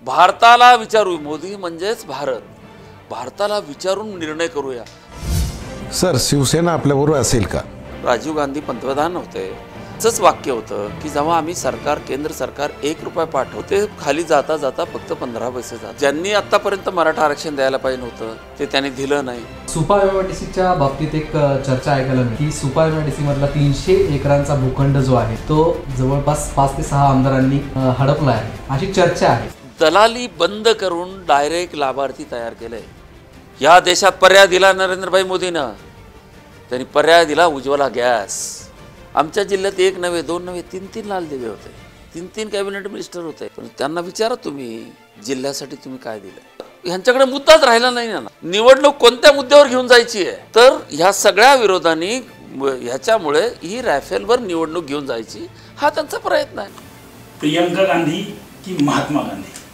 भारताला विचारू, मोदी म्हणजेच भारत, भारताला विचारून निर्णय करूया। सर, शिवसेना आपल्याबरोबर असेल का? राजीव गांधी पंतप्रधान होते, असंच वाक्य होतं की जेव्हा आम्ही सरकार, केंद्र सरकार 1 रुपया पाठवते, खाली जाता जाता फक्त 15 पैसे जातात। ज्यांनी आतापर्यंत मराठा आरक्षण द्यायला पाहिजे नव्हतं ते त्यांनी दिलं नाही। सुपा एमआयडीसीच्या बाबतीत एक चर्चा ऐकायला मिळते की सुपा एमआयडीसी मधला 300 एकरांचा भूखंड जो आहे तो जवळपास 5 ते 6 आमदारांनी हडपला आहे, अशी चर्चा आहे। दलाली बंद करून डायरेक्ट लाभार्थी तयार केले। या देशात पर्याय दिला नरेंद्रभाई मोदींना, त्यांनी पर्याय दिला उज्ज्वला गॅस। आमच्या जिल्ह्यात 1 नव्हे 2 नव्हे 3 लाल दिवे होते, 3 कॅबिनेट मिनिस्टर होते। पण त्यांना विचारा तुम्ही जिल्ह्यासाठी तुम्ही काय दिलं, ह्यांच्याकडे मुद्दाच राहिला नाही ना। निवडणूक कोणत्या मुद्द्यावर घेऊन जायची आहे, तर ह्या सगळ्या विरोधांनी ह्याच्यामुळे ही रायफलवर निवडणूक घेऊन जायची हा त्यांचा प्रयत्न आहे। प्रियंका गांधी की महात्मा गांधी?